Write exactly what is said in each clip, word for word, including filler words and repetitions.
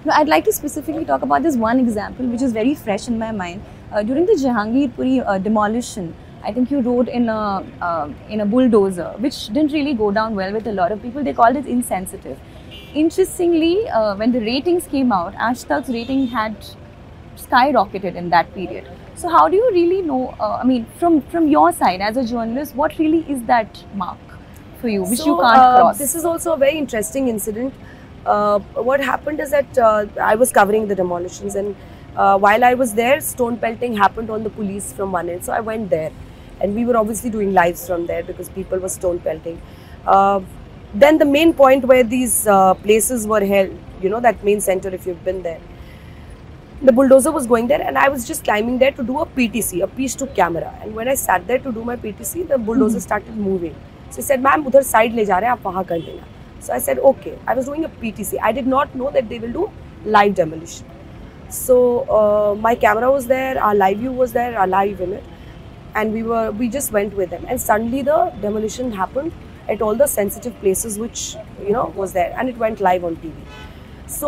No, I'd like to specifically talk about this one example, which is very fresh in my mind. Uh, during the Jahangirpuri uh, demolition, I think you rode in a uh, in a bulldozer, which didn't really go down well with a lot of people. They called it insensitive. Interestingly, uh, when the ratings came out, Aaj Tak's rating had skyrocketed in that period. So how do you really know, uh, I mean, from, from your side as a journalist, what really is that mark for you, which so, you can't uh, cross? This is also a very interesting incident. Uh, what happened is that uh, I was covering the demolitions, and uh, while I was there, stone pelting happened on the police from one end. So I went there, and we were obviously doing lives from there because people were stone pelting. Uh, then the main point where these uh, places were held, you know, that main center, if you've been there, the bulldozer was going there, and I was just climbing there to do a P T C, a piece to camera. And when I sat there to do my P T C, the bulldozer mm-hmm. started moving. So he said, "Ma'am, udhar side le ja rahe hain, aap wahan kar lena." So I said, "Okay." I was doing a P T C. I did not know that they will do live demolition. So uh, my camera was there, our live view was there, our live in it, and we were we just went with them. And suddenly the demolition happened at all the sensitive places, which you know was there, and it went live on T V. So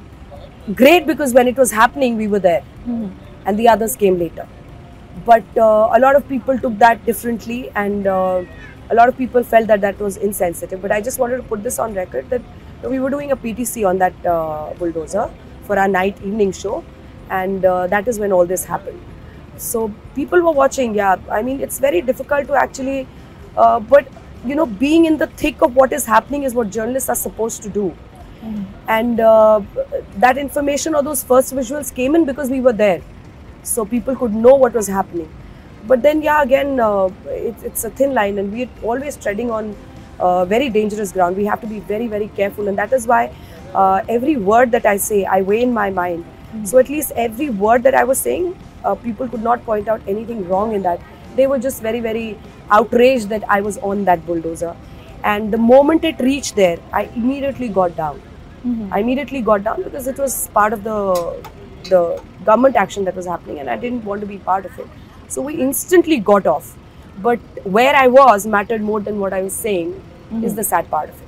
great, because when it was happening, we were there, mm-hmm. and the others came later. But uh, a lot of people took that differently, and uh, a lot of people felt that that was insensitive. But I just wanted to put this on record that we were doing a P T C on that uh, bulldozer for our night evening show, and uh, that is when all this happened. So people were watching. Yeah, I mean, it's very difficult to actually, uh, but you know, being in the thick of what is happening is what journalists are supposed to do. Mm-hmm. And uh, that information or those first visuals came in because we were there, so people could know what was happening. But then, yeah, again, uh, it, it's a thin line, and we're always treading on uh, very dangerous ground. We have to be very, very careful, and that is why uh, every word that I say, I weigh in my mind. Mm-hmm. So at least every word that I was saying, uh, people could not point out anything wrong in that. They were just very, very outraged that I was on that bulldozer. And the moment it reached there, I immediately got down. Mm-hmm. I immediately got down because it was part of the the government action that was happening, and I didn't want to be part of it. So we instantly got off. But where I was mattered more than what I was saying, mm-hmm. is the sad part of it.